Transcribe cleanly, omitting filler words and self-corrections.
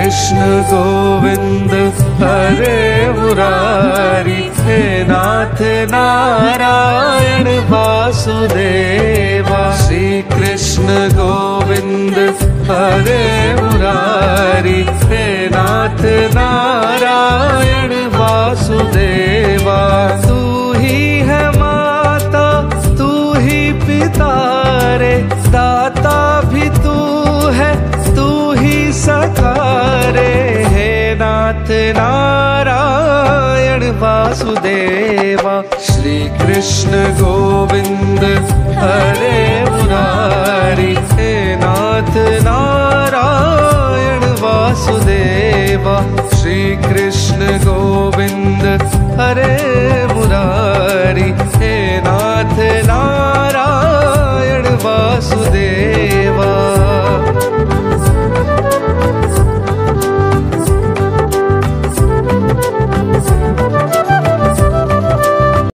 कृष्ण गोविंद हरे मुरारी, हे नाथ नारायण वासुदेवा। श्री कृष्ण गोविंद हरे मुरारी, हे नाथ नारायण वासुदेवा। तू ही है माता तू ही पिता रे, दाता भी तू है तू ही सखा रे, हे नाथ नारायण वासुदेवा। श्री कृष्ण गोविंद हरे मुरारी, हे नाथ नारायण वासुदेवा। श्री कृष्ण गोविंद हरे मुरारी,